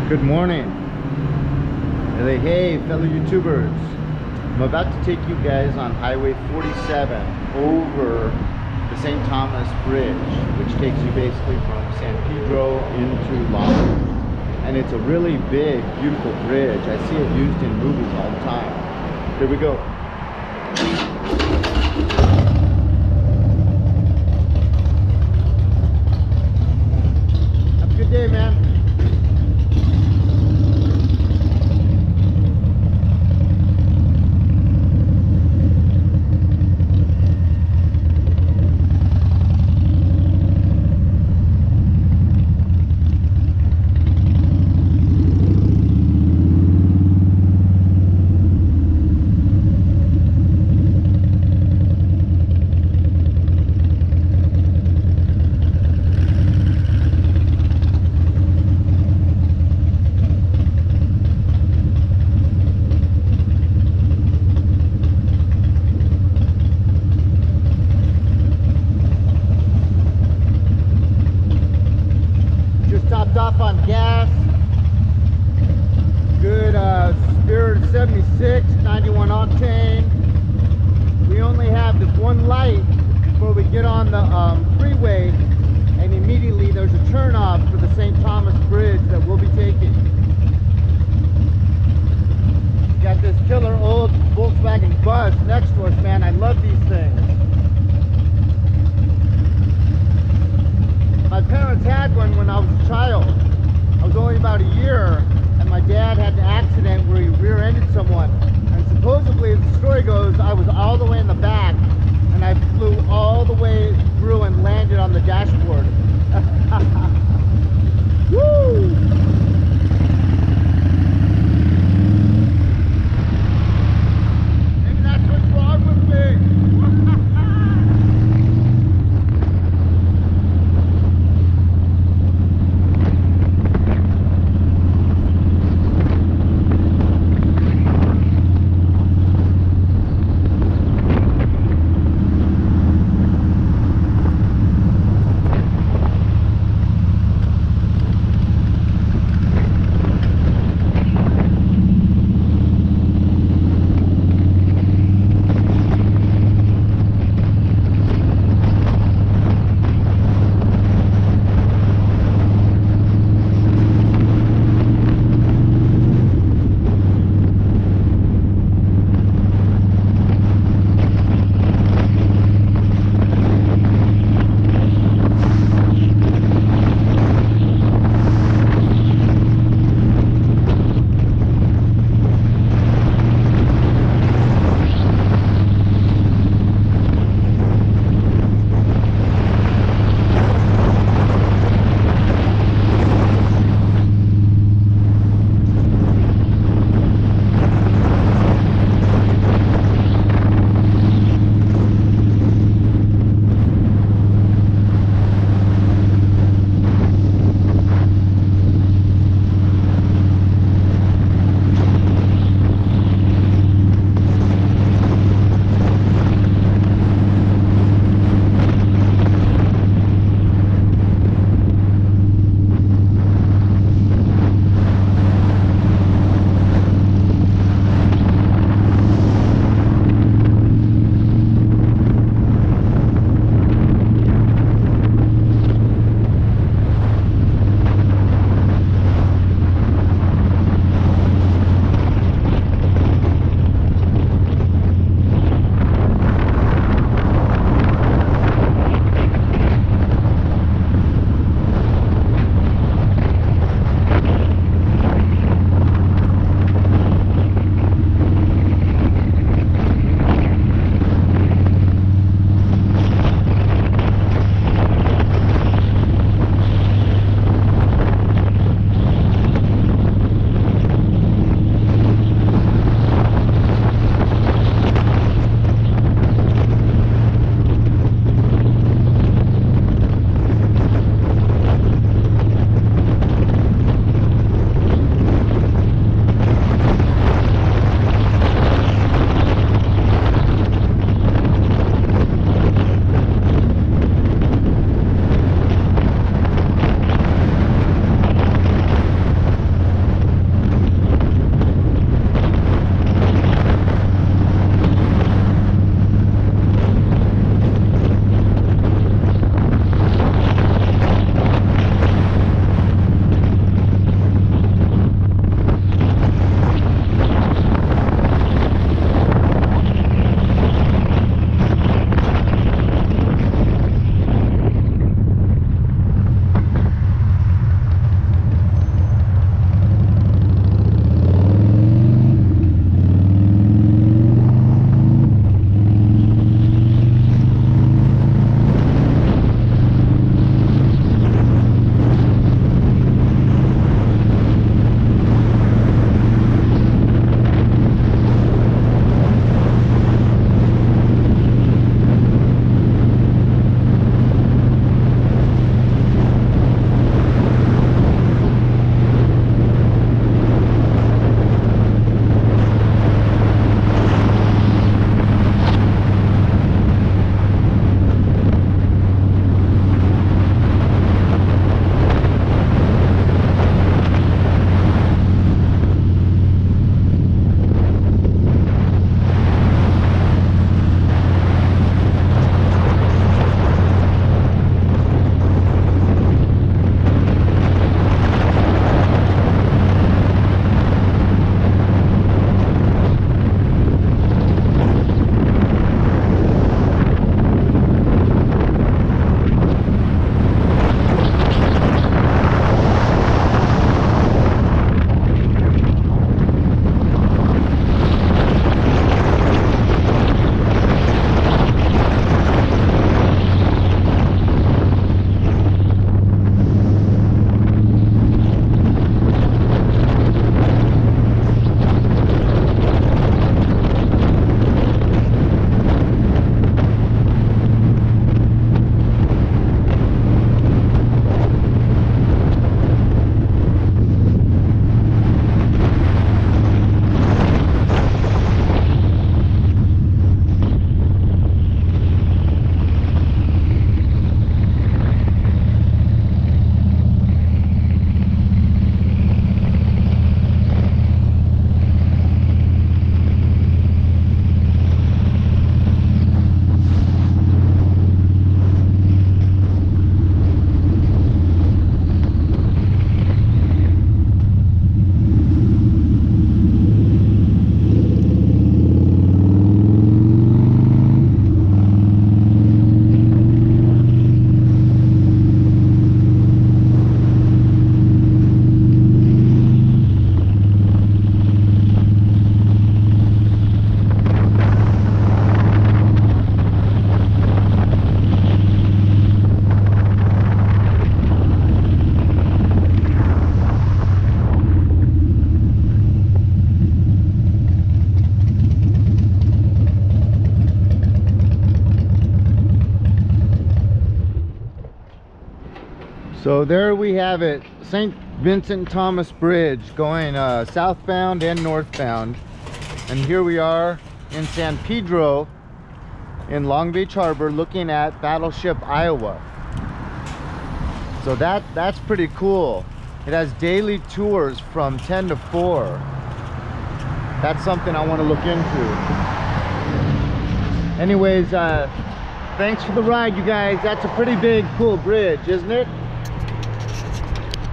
Good morning. Hey, fellow YouTubers. I'm about to take you guys on Highway 47 over the St. Thomas Bridge, which takes you basically from San Pedro into Long. And it's a really big, beautiful bridge. I see it used in movies all the time. Here we go. Have a good day, man. Topped off on gas. Good Spirit 76, 91 octane. We only have this one light before we get on the freeway, and immediately there's a turnoff for the St. Thomas Bridge that we'll be taking. Got this killer old Volkswagen bus next to us, man. I love these things. My parents had one when I was a child. I was only about a year, and my dad had an accident where he rear-ended someone. And supposedly, as the story goes, I was all the way in the back, and I flew all the way through and landed on the dashboard. Woo! So there we have it, St. Vincent Thomas Bridge, going southbound and northbound. And here we are in San Pedro in Long Beach Harbor looking at Battleship Iowa. So that's pretty cool. It has daily tours from 10 to 4. That's something I want to look into. Anyways, thanks for the ride, you guys. That's a pretty big, cool bridge, isn't it?